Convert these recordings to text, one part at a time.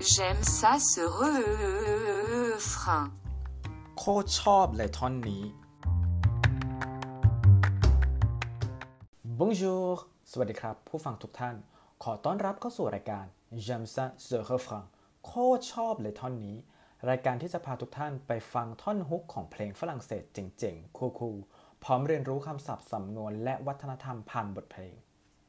J'aime ça ce refrain. โคตรชอบเลยท่อนนี้ Bonjour สวัสดีครับผู้ฟังทุกท่านขอต้อนรับเข้าสู่รายการ J'aime ça ce refrain โคตรชอบเลยท่อนนี้รายการที่จะพาทุกท่านไปฟังท่อนฮุกของเพลงฝรั่งเศสเจ๋งๆคูลๆพร้อมเรียนรู้คำศัพท์สำนวนและวัฒนธรรมผ่านบทเพลง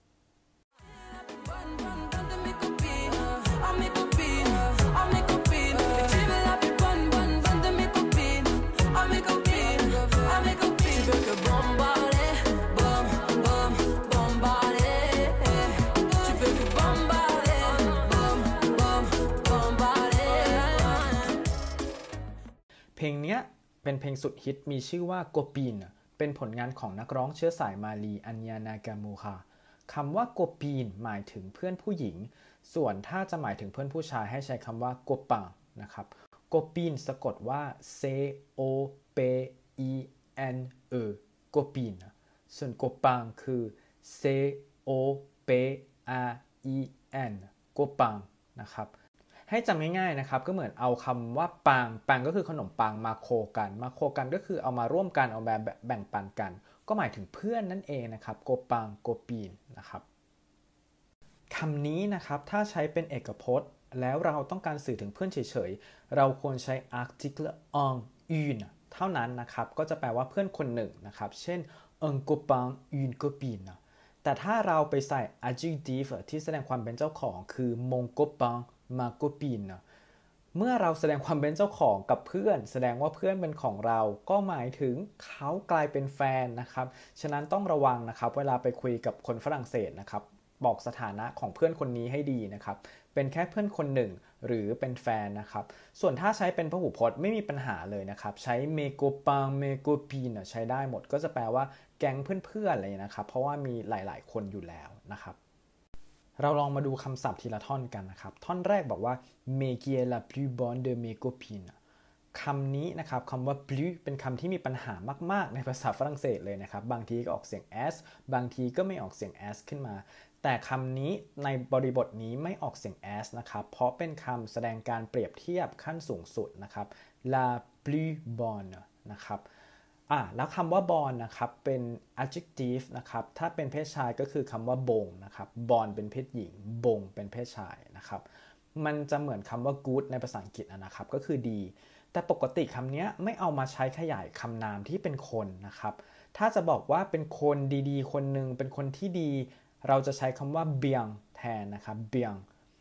เพลงนี้เป็นเพลงสุดฮิตมีชื่อว่าโกปีนเป็นผลงานของนักร้องเชื้อสายมาลีอัญญานากามูค่ะคำว่าโกปีนหมายถึงเพื่อนผู้หญิงส่วนถ้าจะหมายถึงเพื่อนผู้ชายให้ใช้คำว่าโกปังนะครับโกปีนสะกดว่า C O P I N E โกปีนส่วนโกปังคือ C O P R I N โกปังนะครับให้จำง่ายๆนะครับก็เหมือนเอาคำว่าปังก็คือขนมปังมาโคกันก็คือเอามาร่วมกันเอาแบบแบ่งปันกันก็หมายถึงเพื่อนนั่นเองนะครับโกปังโกปีนนะครับคำนี้นะครับถ้าใช้เป็นเอกพจน์แล้วเราต้องการสื่อถึงเพื่อนเฉยๆเราควรใช้ article un une เท่านั้นนะครับก็จะแปลว่าเพื่อนคนหนึ่งนะครับเช่น un copain une copine แต่ถ้าเราไปใส่ adjective ที่แสดงความเป็นเจ้าของคือ mon copainมาโกปีนเมื่อเราแสดงความเป็นเจ้าของกับเพื่อนแสดงว่าเพื่อนเป็นของเราก็หมายถึงเขากลายเป็นแฟนนะครับฉะนั้นต้องระวังนะครับเวลาไปคุยกับคนฝรั่งเศสนะครับบอกสถานะของเพื่อนคนนี้ให้ดีนะครับเป็นแค่เพื่อนคนหนึ่งหรือเป็นแฟนนะครับส่วนถ้าใช้เป็นพหูพจน์ไม่มีปัญหาเลยนะครับใช้เมโกปังเมโกปีนใช้ได้หมดก็จะแปลว่าแก๊งเพื่อนๆอะไรนะครับเพราะว่ามีหลายๆคนอยู่แล้วนะครับเราลองมาดูคำศัพท์ทีละท่อนกันนะครับท่อนแรกบอกว่า mais qui est la plus bonne de mes copines คำนี้นะครับคำว่า plus เป็นคำที่มีปัญหามากๆในภาษาฝรั่งเศสเลยนะครับบางทีก็ออกเสียง s บางทีก็ไม่ออกเสียง s ขึ้นมาแต่คำนี้ในบริบทนี้ไม่ออกเสียง s นะครับเพราะเป็นคำแสดงการเปรียบเทียบขั้นสูงสุดนะครับ la plus bonne นะครับแล้วคำว่าบอนนะครับเป็น adjective นะครับถ้าเป็นเพศชายก็คือคำว่าบงนะครับบอนเป็นเพศหญิงบงเป็นเพศชายนะครับมันจะเหมือนคำว่า good ในภาษาอังกฤษนะครับก็คือดีแต่ปกติคำนี้ไม่เอามาใช้ขยายคำนามที่เป็นคนนะครับถ้าจะบอกว่าเป็นคนดีๆคนหนึ่งเป็นคนที่ดีเราจะใช้คำว่า bien แทนนะครับ bien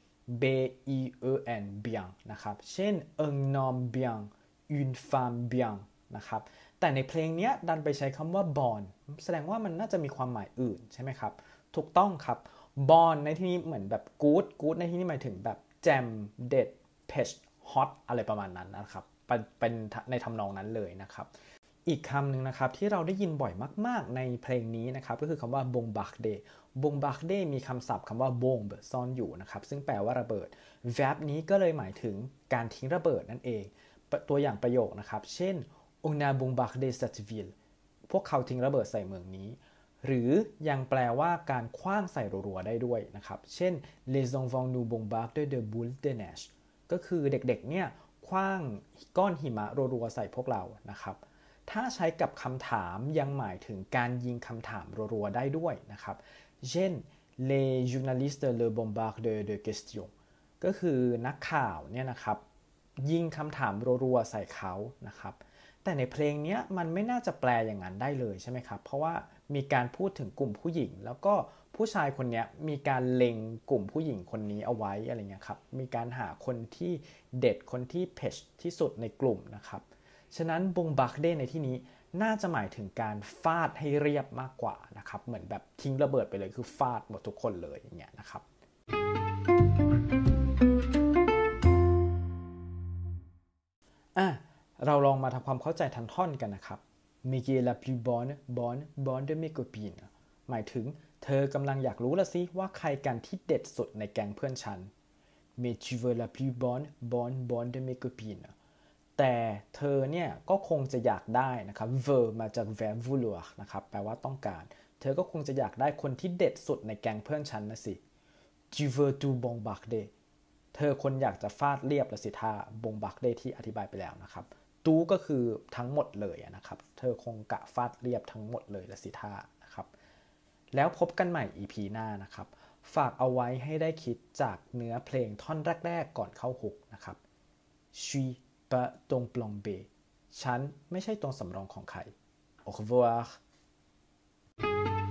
b i e n bien นะครับเช่น un homme bien une femme bien นะครับแต่ในเพลงนี้ดันไปใช้คำว่า born แสดงว่ามันน่าจะมีความหมายอื่นใช่ไหมครับถูกต้องครับ born ในที่นี้เหมือนแบบ good ในที่นี้หมายถึงแบบแจมเด็ดเผ็ดฮอตอะไรประมาณนั้นนะครับเป็นในทำนองนั้นเลยนะครับอีกคำหนึ่งนะครับที่เราได้ยินบ่อยมากๆในเพลงนี้นะครับก็คือคำว่า bombarder bombarder มีคำศัพท์คำว่า bomb ซ่อนอยู่นะครับซึ่งแปลว่าระเบิด verb นี้ก็เลยหมายถึงการทิ้งระเบิดนั่นเองตัวอย่างประโยคนะครับเช่นOn a bombardé cette ville พวกเขาทิ้งระเบิดใส่เมืองนี้หรือยังแปลว่าการขว้างใส่รัวๆได้ด้วยนะครับเช่น les enfants nous bombardent de boules de neige ก็คือเด็กๆเนี่ยขว้างก้อนหิมะรัวๆใส่พวกเรานะครับถ้าใช้กับคำถามยังหมายถึงการยิงคำถามรัวๆได้ด้วยนะครับเช่น les journalistes le bombardent de questions ก็คือนักข่าวเนี่ยนะครับยิงคำถามรัวๆใส่เขานะครับแต่ในเพลงนี้มันไม่น่าจะแปลอย่างนั้นได้เลยใช่ไหมครับเพราะว่ามีการพูดถึงกลุ่มผู้หญิงแล้วก็ผู้ชายคนนี้มีการเล็งกลุ่มผู้หญิงคนนี้เอาไว้อะไรเงี้ยครับมีการหาคนที่เด็ดคนที่เพชที่สุดในกลุ่มนะครับฉะนั้นบงบักเด้ในที่นี้น่าจะหมายถึงการฟาดให้เรียบมากกว่านะครับเหมือนแบบทิ้งระเบิดไปเลยคือฟาดหมดทุกคนเลยอย่างเงี้ยนะครับเราลองมาทำความเข้าใจทันท่อนกันนะครับ mais qui est la plus bonne de mes copines หมายถึงเธอกำลังอยากรู้ละสิว่าใครกันที่เด็ดสุดในแก๊งเพื่อนฉัน mais tu veux la plus bonne de mes copines แต่เธอเนี่ยก็คงจะอยากได้นะครับ veut มาจาก verb vouloir นะครับแปลว่าต้องการเธอก็คงจะอยากได้คนที่เด็ดสุดในแก๊งเพื่อนฉันนะสิ tu veux tout bombarder เธอคนอยากจะฟาดเรียบละสิท่าบงบักได้ที่อธิบายไปแล้วนะครับตู้ก็คือทั้งหมดเลยนะครับเธอคงกะฟาดเรียบทั้งหมดเลยละสิท่านะครับแล้วพบกันใหม่ EP หน้านะครับฝากเอาไว้ให้ได้คิดจากเนื้อเพลงท่อนแรกๆก่อนเข้าฮุกนะครับ Je suis pas ton plan B ฉันไม่ใช่ตัวสำรองของใคร Au revoir